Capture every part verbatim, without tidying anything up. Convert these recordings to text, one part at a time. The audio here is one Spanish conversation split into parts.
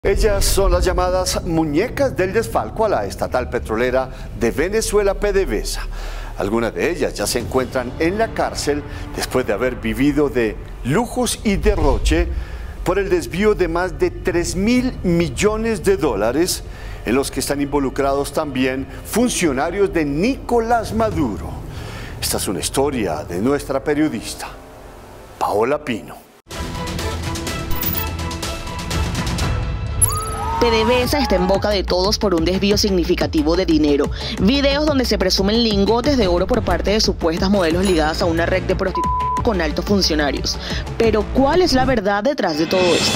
Ellas son las llamadas muñecas del desfalco a la estatal petrolera de Venezuela, PDVSA. Algunas de ellas ya se encuentran en la cárcel después de haber vivido de lujos y derroche por el desvío de más de tres mil millones de dólares, en los que están involucrados también funcionarios de Nicolás Maduro. Esta es una historia de nuestra periodista, Paola Pino. PDVSA está en boca de todos por un desvío significativo de dinero. Videos donde se presumen lingotes de oro por parte de supuestas modelos ligadas a una red de prostitución con altos funcionarios. Pero ¿cuál es la verdad detrás de todo esto?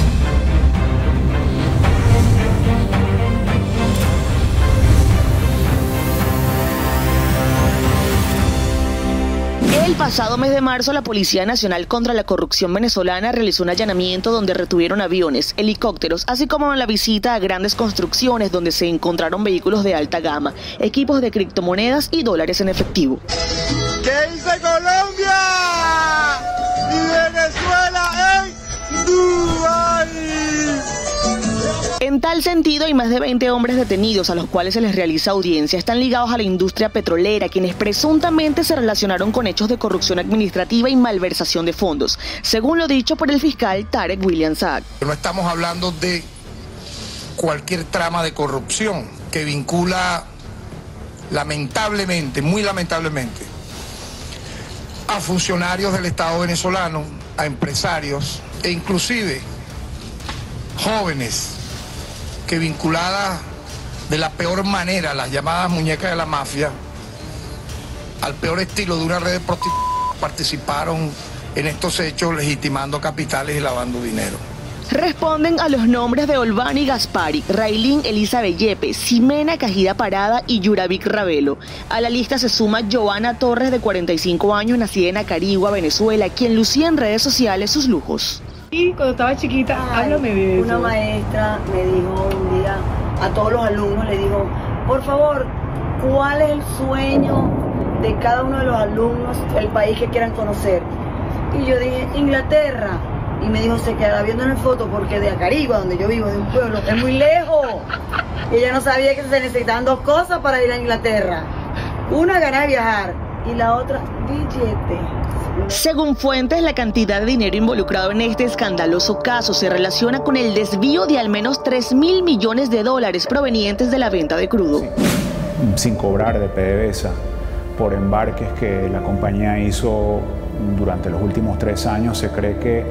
El pasado mes de marzo, la Policía Nacional contra la Corrupción venezolana realizó un allanamiento donde retuvieron aviones, helicópteros, así como la visita a grandes construcciones donde se encontraron vehículos de alta gama, equipos de criptomonedas y dólares en efectivo. ¿Qué dice Colombia? Y Venezuela en Dubái. En tal sentido, hay más de veinte hombres detenidos a los cuales se les realiza audiencia. Están ligados a la industria petrolera, quienes presuntamente se relacionaron con hechos de corrupción administrativa y malversación de fondos, según lo dicho por el fiscal Tarek William Saab. No estamos hablando de cualquier trama de corrupción que vincula, lamentablemente, muy lamentablemente, a funcionarios del Estado venezolano, a empresarios e inclusive jóvenes que vinculadas de la peor manera, las llamadas muñecas de la mafia, al peor estilo de una red de prostitución, participaron en estos hechos legitimando capitales y lavando dinero. Responden a los nombres de Olvani Gaspari, Raylin Elizabeth Yepes, Ximena Cajida Parada y Yuravic Ravelo. A la lista se suma Joana Torres, de cuarenta y cinco años, nacida en Acarigua, Venezuela, quien lucía en redes sociales sus lujos. Y cuando estaba chiquita, Ay, háblame de eso. Una maestra me dijo un día a todos los alumnos, le dijo, por favor, ¿cuál es el sueño de cada uno de los alumnos, el país que quieran conocer? Y yo dije, Inglaterra. Y me dijo, se quedará viendo en la foto porque de Acarigua, donde yo vivo, de un pueblo, es muy lejos. Y ella no sabía que se necesitaban dos cosas para ir a Inglaterra. Una, ganar de viajar, y la otra, billete. Según fuentes, la cantidad de dinero involucrado en este escandaloso caso se relaciona con el desvío de al menos tres mil millones de dólares provenientes de la venta de crudo. Sin cobrar de PDVSA por embarques que la compañía hizo durante los últimos tres años, se cree que,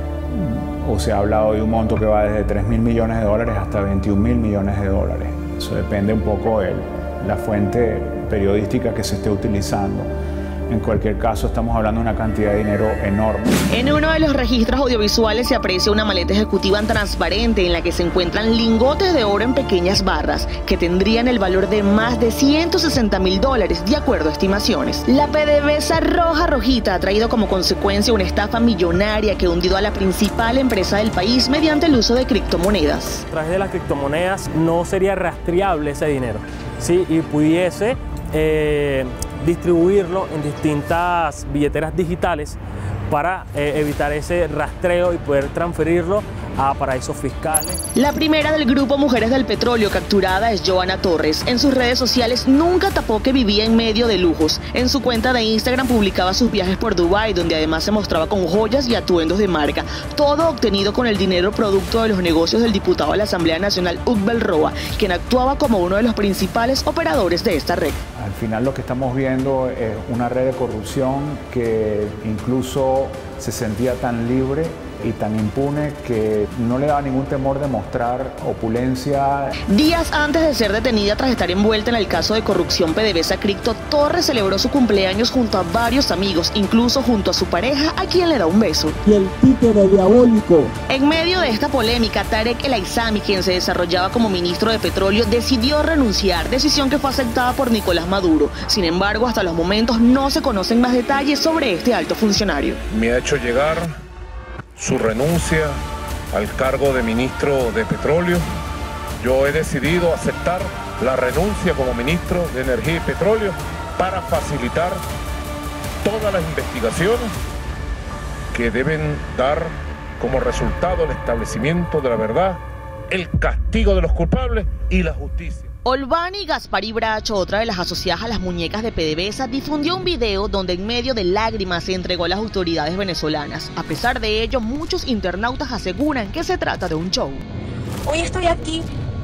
o se ha hablado de un monto que va desde tres mil millones de dólares hasta veintiún mil millones de dólares. Eso depende un poco de la fuente periodística que se esté utilizando. En cualquier caso, estamos hablando de una cantidad de dinero enorme. En uno de los registros audiovisuales se aprecia una maleta ejecutiva transparente en la que se encuentran lingotes de oro en pequeñas barras que tendrían el valor de más de ciento sesenta mil dólares, de acuerdo a estimaciones. La PDVSA Roja Rojita ha traído como consecuencia una estafa millonaria que ha hundido a la principal empresa del país mediante el uso de criptomonedas. A través de las criptomonedas no sería rastreable ese dinero, ¿sí? Y pudiese eh, distribuirlo en distintas billeteras digitales para eh, evitar ese rastreo y poder transferirlo a paraísos fiscales. La primera del grupo Mujeres del Petróleo capturada es Joana Torres. En sus redes sociales nunca tapó que vivía en medio de lujos. En su cuenta de Instagram publicaba sus viajes por Dubái, donde además se mostraba con joyas y atuendos de marca, todo obtenido con el dinero producto de los negocios del diputado de la Asamblea Nacional, Ukbel Roa, quien actuaba como uno de los principales operadores de esta red. Al final lo que estamos viendo es una red de corrupción que incluso se sentía tan libre y tan impune que no le daba ningún temor de mostrar opulencia. Días antes de ser detenida tras estar envuelta en el caso de corrupción PDVSA Cripto, Torres celebró su cumpleaños junto a varios amigos, incluso junto a su pareja, a quien le da un beso. Y el títere diabólico. En medio de esta polémica, Tarek El Aizami, quien se desarrollaba como ministro de Petróleo, decidió renunciar, decisión que fue aceptada por Nicolás Maduro. Sin embargo, hasta los momentos no se conocen más detalles sobre este alto funcionario. Me ha hecho llegar su renuncia al cargo de ministro de Petróleo. Yo he decidido aceptar la renuncia como ministro de Energía y Petróleo para facilitar todas las investigaciones que deben dar como resultado el establecimiento de la verdad el castigo de los culpables y la justicia. Olvani Gaspari Bracho, otra de las asociadas a las muñecas de PDVSA, difundió un video donde en medio de lágrimas se entregó a las autoridades venezolanas. A pesar de ello, muchos internautas aseguran que se trata de un show. Hoy estoy aquí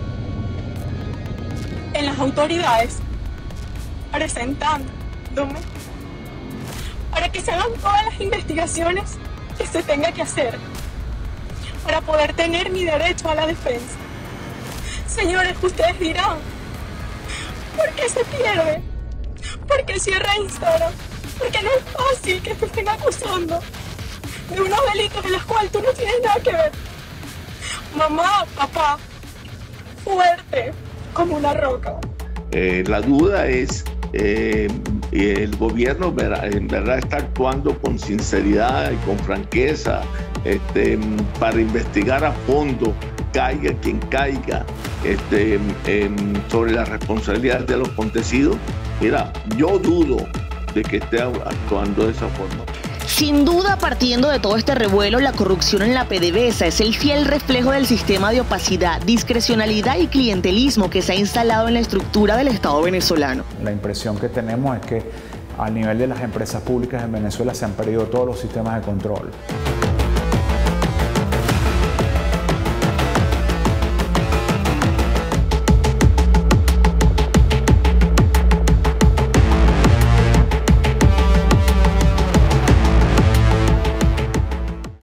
en las autoridades presentándome para que se hagan todas las investigaciones que se tenga que hacer para poder tener mi derecho a la defensa. Señores, ustedes dirán, ¿por qué se pierde? ¿Por qué cierra Instagram? Porque no es fácil que te estén acusando de unos delitos en los cuales tú no tienes nada que ver. Mamá, papá, fuerte como una roca. Eh, la duda es, eh, el gobierno en verdad está actuando con sinceridad y con franqueza este, para investigar a fondo, caiga quien caiga, este, eh, sobre la responsabilidad de lo acontecido. Mira, yo dudo de que esté actuando de esa forma. Sin duda, partiendo de todo este revuelo, la corrupción en la PDVSA es el fiel reflejo del sistema de opacidad, discrecionalidad y clientelismo que se ha instalado en la estructura del Estado venezolano. La impresión que tenemos es que al nivel de las empresas públicas en Venezuela se han perdido todos los sistemas de control.